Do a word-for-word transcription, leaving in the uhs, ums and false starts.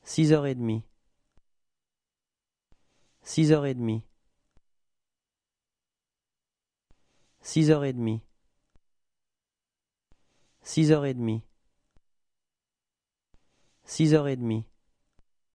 Six heures et demie. Six heures et demie. Six heures et demie. Six heures et demie. Six heures et demie.